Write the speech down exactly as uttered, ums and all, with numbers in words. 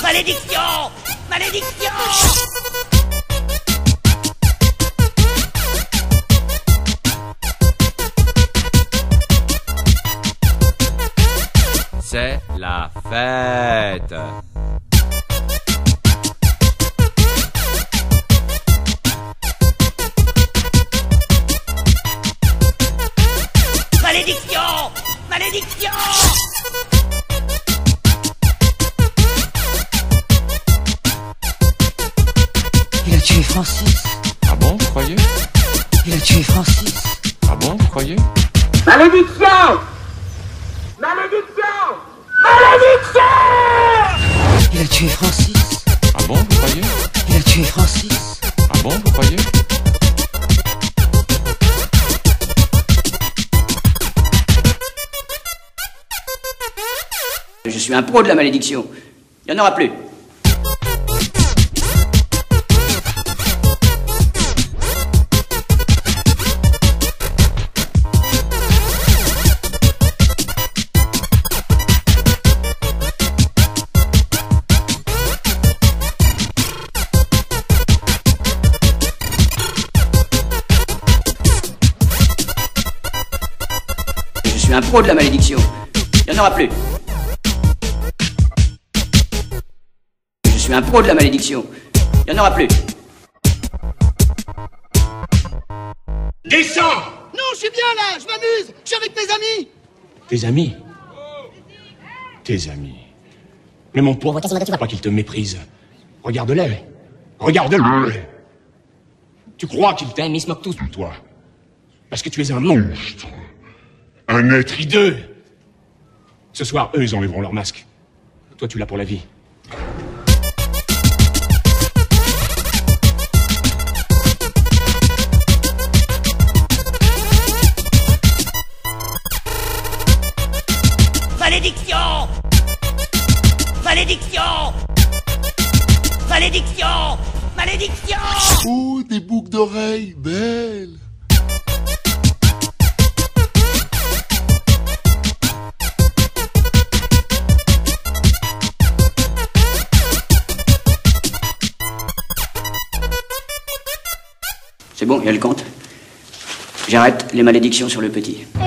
Malédiction! Malédiction! C'est la fête. Malédiction! Malédiction! Il a tué Francis. Ah bon, vous croyez? Il a tué Francis. Ah bon, vous croyez? Malédiction! Malédiction! Malédiction! Il a tué Francis. Ah bon, vous croyez? Il a tué Francis. Ah bon, vous croyez? Je suis un pro de la malédiction. Il n'y en aura plus. Je suis un pro de la malédiction. Il n'y en aura plus. Je suis un pro de la malédiction. Il n'y en aura plus. Descends! Non, je suis bien là, je m'amuse, je suis avec mes amis. Tes amis? Tes amis. Mais mon pauvre, tu crois qu'il te méprise? Regarde-les. Regarde-les. Tu crois qu'il t'aime, ils se moquent tous de toi. Parce que tu es un monstre. Un être hideux. Ce soir, eux, ils enlèveront leur masque. Toi, tu l'as pour la vie. Malédiction! Malédiction! Malédiction! Malédiction! Oh, des boucles d'oreilles belles. C'est bon, il y a le compte. J'arrête les malédictions sur le petit.